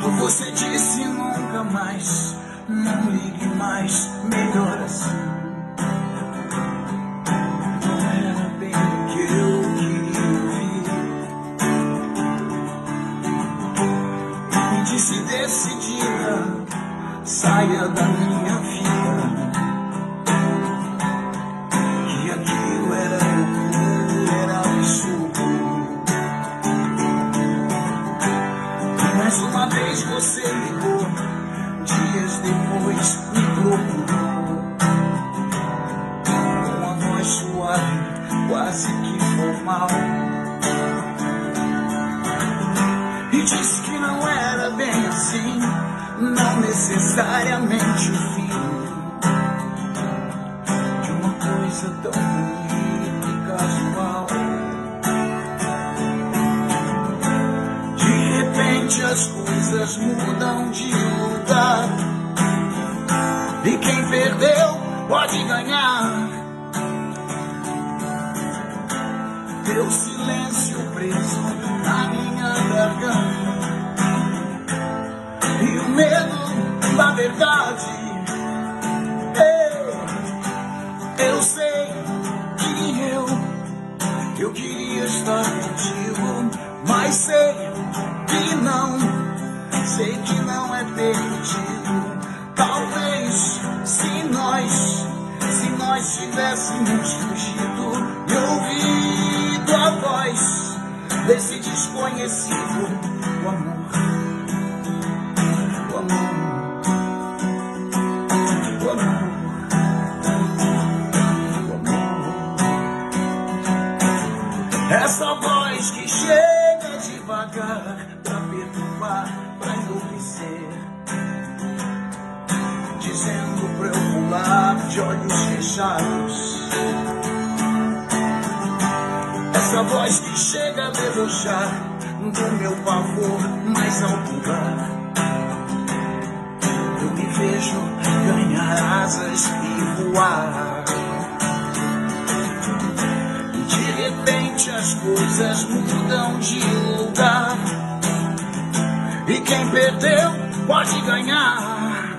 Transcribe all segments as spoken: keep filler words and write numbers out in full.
Quando você disse nunca mais, não ligue mais, melhor assim. Não era bem o que eu queria ouvir. Me disse decidida, saia da minha vida, que aquilo era loucura, era absurdo. Mais uma vez você ligou, dias depois me procurou, com a voz suave, quase que formal, e disse que não era bem assim, não necessariamente o fim de uma coisa tão bonita e casual. As coisas mudam de lugar, e quem perdeu pode ganhar. Teu silêncio preso na minha garganta, e o medo da verdade. Eu, eu sei que eu, eu queria estar contigo, mas sei que não, sei que não é permitido. Talvez se nós, se nós tivéssemos fugido e ouvido a voz desse desconhecido, o amor, o amor, o amor, o amor. Essa voz que chega devagar pra perturbar, pra enlouquecer, dizendo pra eu pular de olhos fechados. Essa voz que chega a debochar do meu pavor mais alto lugar. Eu me vejo ganhar asas e voar, e de repente as coisas mudam de lugar, e quem perdeu pode ganhar.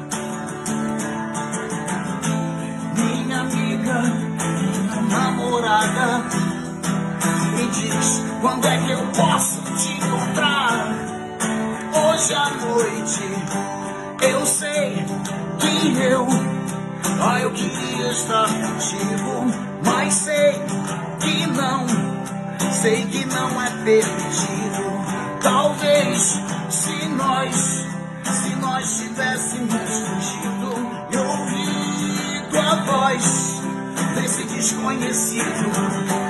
Minha amiga, minha namorada, me diz quando é que eu posso te encontrar. Hoje à noite eu sei que eu, ah, eu queria estar contigo, mas sei que não, sei que não é permitido. Talvez se nós, se nós tivéssemos fugido e ouvido a voz desse desconhecido,